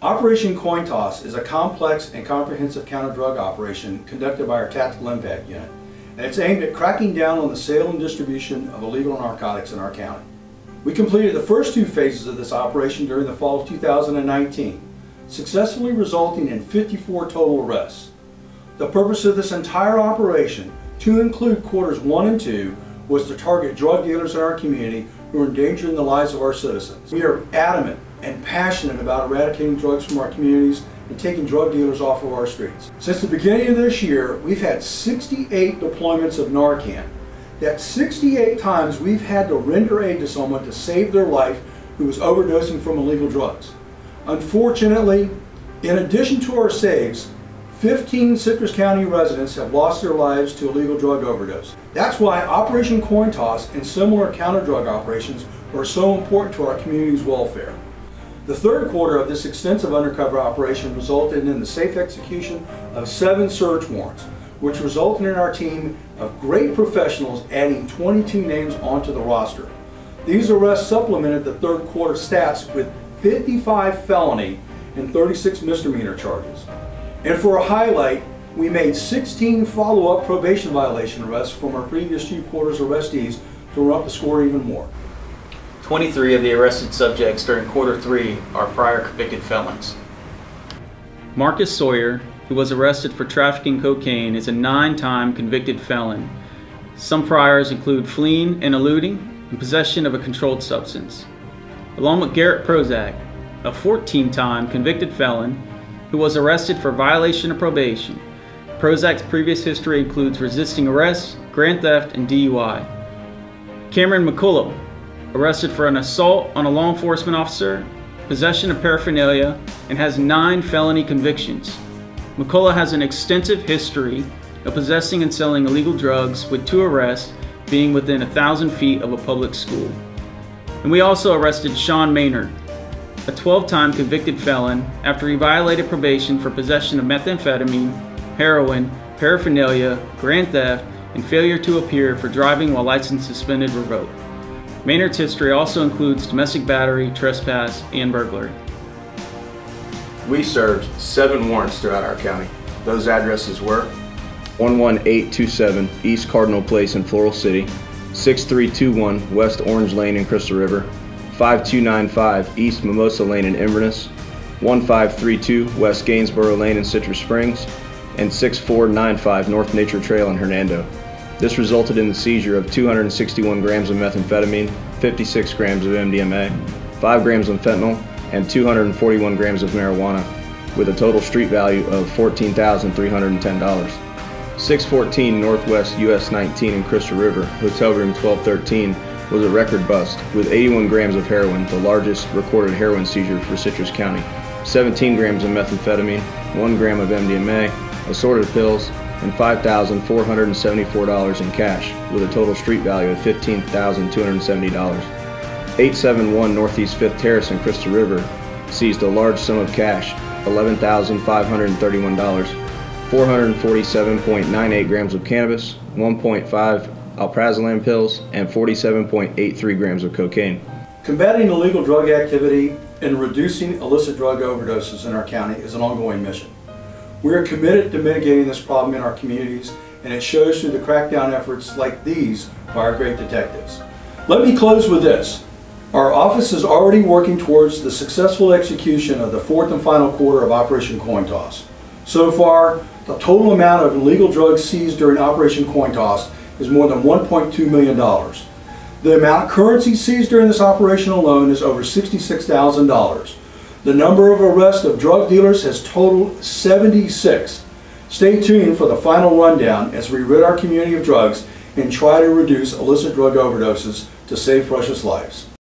Operation Coin Toss is a complex and comprehensive counter-drug operation conducted by our Tactical Impact Unit, and it's aimed at cracking down on the sale and distribution of illegal narcotics in our county. We completed the first two phases of this operation during the fall of 2019, successfully resulting in 54 total arrests. The purpose of this entire operation, to include quarters 1 and 2, was to target drug dealers in our community who are endangering the lives of our citizens. We are adamant and passionate about eradicating drugs from our communities and taking drug dealers off of our streets. Since the beginning of this year, we've had 68 deployments of Narcan. That's 68 times we've had to render aid to someone to save their life who was overdosing from illegal drugs. Unfortunately, in addition to our saves, 15 Citrus County residents have lost their lives to illegal drug overdose. That's why Operation Coin Toss and similar counter-drug operations are so important to our community's welfare. The third quarter of this extensive undercover operation resulted in the safe execution of 7 search warrants, which resulted in our team of great professionals adding 22 names onto the roster. These arrests supplemented the third quarter stats with 55 felony and 36 misdemeanor charges. And for a highlight, we made 16 follow-up probation violation arrests from our previous 2 quarters arrestees to run up the score even more. 23 of the arrested subjects during quarter 3 are prior convicted felons. Marcus Sawyer, who was arrested for trafficking cocaine, is a 9-time convicted felon. Some priors include fleeing and eluding and possession of a controlled substance. Along with Garrett Prozac, a 14-time convicted felon who was arrested for violation of probation. Prozac's previous history includes resisting arrest, grand theft, and DUI. Cameron McCullough, arrested for an assault on a law enforcement officer, possession of paraphernalia, and has 9 felony convictions. McCullough has an extensive history of possessing and selling illegal drugs, with 2 arrests being within 1,000 feet of a public school. And we also arrested Sean Maynard, a 12-time convicted felon after he violated probation for possession of methamphetamine, heroin, paraphernalia, grand theft, and failure to appear for driving while license suspended revoked. Maynard's history also includes domestic battery, trespass, and burglary. We served 7 warrants throughout our county. Those addresses were 11827 East Cardinal Place in Floral City, 6321 West Orange Lane in Crystal River, 5295 East Mimosa Lane in Inverness, 1532 West Gainsborough Lane in Citrus Springs, and 6495 North Nature Trail in Hernando. This resulted in the seizure of 261 grams of methamphetamine, 56 grams of MDMA, 5 grams of fentanyl, and 241 grams of marijuana, with a total street value of $14,310. 614 Northwest US 19 in Crystal River, Hotel Room 1213, was a record bust, with 81 grams of heroin, the largest recorded heroin seizure for Citrus County, 17 grams of methamphetamine, 1 gram of MDMA, assorted pills, and $5,474 in cash, with a total street value of $15,270. 871 Northeast 5th Terrace in Crystal River seized a large sum of cash, $11,531, 447.98 grams of cannabis, 1.5 alprazolam pills, and 47.83 grams of cocaine. Combating illegal drug activity and reducing illicit drug overdoses in our county is an ongoing mission. We are committed to mitigating this problem in our communities, and it shows through the crackdown efforts like these by our great detectives. Let me close with this. Our office is already working towards the successful execution of the 4th and final quarter of Operation Coin Toss. So far, the total amount of illegal drugs seized during Operation Coin Toss is more than $1.2 million. The amount of currency seized during this operation alone is over $66,000. The number of arrests of drug dealers has totaled 76. Stay tuned for the final rundown as we rid our community of drugs and try to reduce illicit drug overdoses to save precious lives.